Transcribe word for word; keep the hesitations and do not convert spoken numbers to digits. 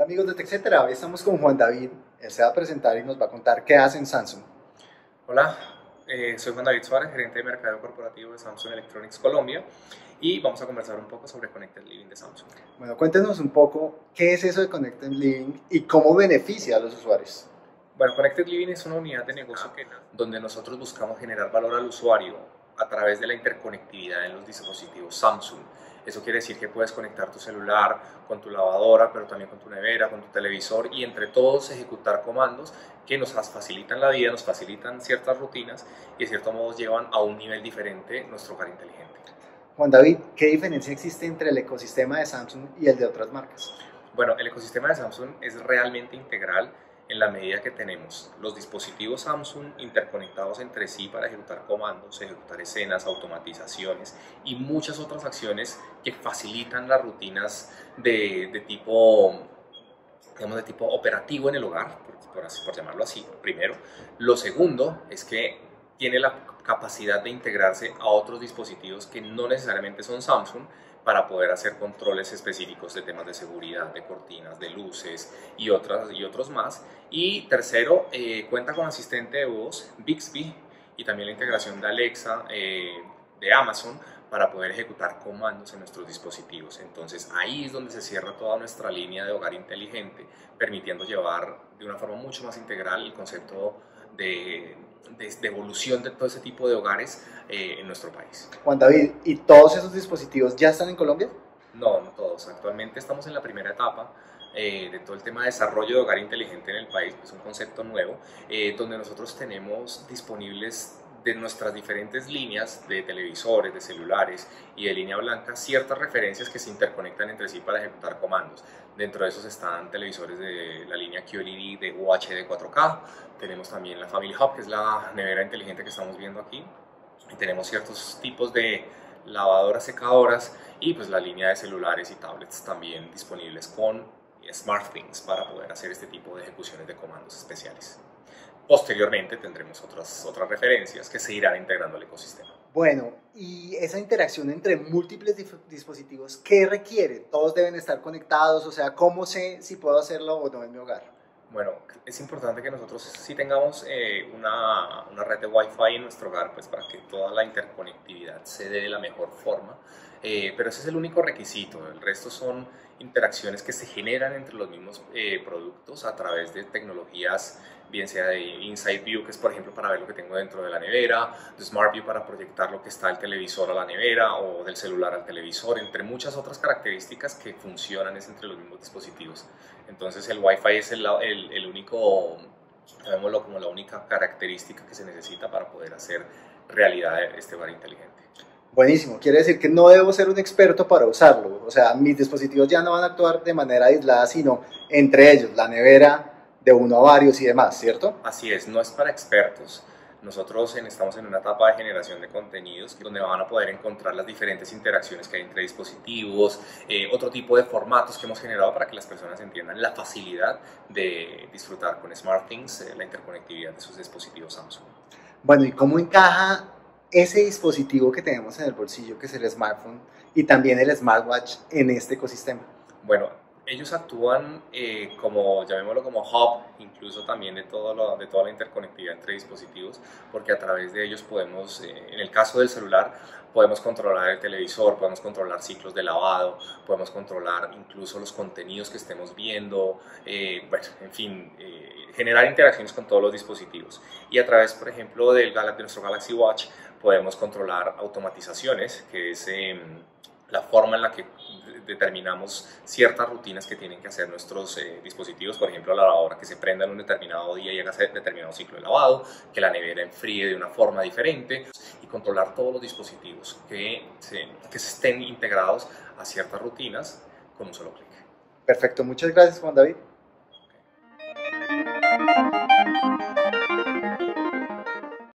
Amigos de TechCetera, hoy estamos con Juan David. Él se va a presentar y nos va a contar qué hace en Samsung. Hola, eh, soy Juan David Suárez, gerente de mercado corporativo de Samsung Electronics Colombia, y vamos a conversar un poco sobre Connected Living de Samsung. Bueno, cuéntenos un poco qué es eso de Connected Living y cómo beneficia a los usuarios. Bueno, Connected Living es una unidad de negocio que, donde nosotros buscamos generar valor al usuario a través de la interconectividad en los dispositivos Samsung. Eso quiere decir que puedes conectar tu celular con tu lavadora, pero también con tu nevera, con tu televisor, y entre todos ejecutar comandos que nos facilitan la vida, nos facilitan ciertas rutinas y de cierto modo llevan a un nivel diferente nuestro hogar inteligente. Juan David, ¿qué diferencia existe entre el ecosistema de Samsung y el de otras marcas? Bueno, el ecosistema de Samsung es realmente integral en la medida que tenemos los dispositivos Samsung interconectados entre sí para ejecutar comandos, ejecutar escenas, automatizaciones y muchas otras acciones que facilitan las rutinas de, de tipo, digamos, de tipo operativo en el hogar, por, por, así, por llamarlo así, primero. Lo segundo es que tiene la capacidad de integrarse a otros dispositivos que no necesariamente son Samsung, para poder hacer controles específicos de temas de seguridad, de cortinas, de luces y, otras, y otros más. Y tercero, eh, cuenta con asistente de voz Bixby y también la integración de Alexa, eh, de Amazon, para poder ejecutar comandos en nuestros dispositivos. Entonces ahí es donde se cierra toda nuestra línea de hogar inteligente, permitiendo llevar de una forma mucho más integral el concepto de, de, de evolución de todo ese tipo de hogares eh, en nuestro país. Juan David, ¿y todos esos dispositivos ya están en Colombia? No, no todos. Actualmente estamos en la primera etapa eh, de todo el tema de desarrollo de hogar inteligente en el país, que es un concepto nuevo, eh, donde nosotros tenemos disponibles de nuestras diferentes líneas de televisores, de celulares y de línea blanca, ciertas referencias que se interconectan entre sí para ejecutar comandos. Dentro de esos están televisores de la línea Q L E D de U H D cuatro K, tenemos también la Family Hub, que es la nevera inteligente que estamos viendo aquí, y tenemos ciertos tipos de lavadoras, secadoras y pues la línea de celulares y tablets también disponibles con SmartThings para poder hacer este tipo de ejecuciones de comandos especiales. Posteriormente tendremos otras, otras referencias que se irán integrando al ecosistema. Bueno, y esa interacción entre múltiples dispositivos, ¿qué requiere? ¿Todos deben estar conectados? O sea, ¿cómo sé si puedo hacerlo o no en mi hogar? Bueno, es importante que nosotros sí tengamos eh, una, una red de Wi-Fi en nuestro hogar, pues para que toda la interconectividad se dé de la mejor forma, eh, pero ese es el único requisito. El resto son interacciones que se generan entre los mismos eh, productos a través de tecnologías, bien sea de Inside View, que es por ejemplo para ver lo que tengo dentro de la nevera, de Smart View para proyectar lo que está del televisor a la nevera o del celular al televisor, entre muchas otras características que funcionan es entre los mismos dispositivos. Entonces el Wi-Fi es el, el, el único, llamémoslo como la única característica que se necesita para poder hacer realidad este hogar inteligente. Buenísimo, quiere decir que no debo ser un experto para usarlo, o sea, mis dispositivos ya no van a actuar de manera aislada, sino entre ellos, la nevera, de uno a varios y demás, ¿cierto? Así es, no es para expertos. Nosotros en, estamos en una etapa de generación de contenidos donde van a poder encontrar las diferentes interacciones que hay entre dispositivos, eh, otro tipo de formatos que hemos generado para que las personas entiendan la facilidad de disfrutar con SmartThings, eh, la interconectividad de sus dispositivos Samsung. Bueno, ¿y cómo encaja ese dispositivo que tenemos en el bolsillo, que es el smartphone, y también el smartwatch en este ecosistema? Bueno, ellos actúan eh, como, llamémoslo como hub, incluso también de, todo lo, de toda la interconectividad entre dispositivos, porque a través de ellos podemos, eh, en el caso del celular, podemos controlar el televisor, podemos controlar ciclos de lavado, podemos controlar incluso los contenidos que estemos viendo, eh, bueno, en fin, eh, generar interacciones con todos los dispositivos. Y a través, por ejemplo, del, de nuestro Galaxy Watch, podemos controlar automatizaciones, que es eh, la forma en la que determinamos ciertas rutinas que tienen que hacer nuestros eh, dispositivos, por ejemplo la lavadora que se prenda en un determinado día y haga ese determinado ciclo de lavado, que la nevera enfríe de una forma diferente y controlar todos los dispositivos que, se, que estén integrados a ciertas rutinas con un solo clic. Perfecto, muchas gracias Juan David.